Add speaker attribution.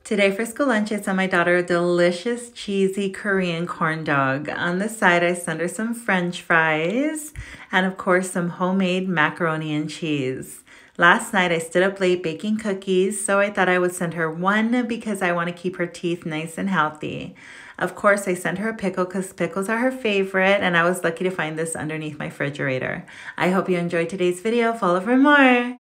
Speaker 1: Today for school lunch, I sent my daughter a delicious cheesy Korean corn dog. On the side, I sent her some French fries and of course some homemade macaroni and cheese. Last night, I stood up late baking cookies, so I thought I would send her one because I want to keep her teeth nice and healthy. Of course, I sent her a pickle because pickles are her favorite, and I was lucky to find this underneath my refrigerator. I hope you enjoyed today's video. Follow for more.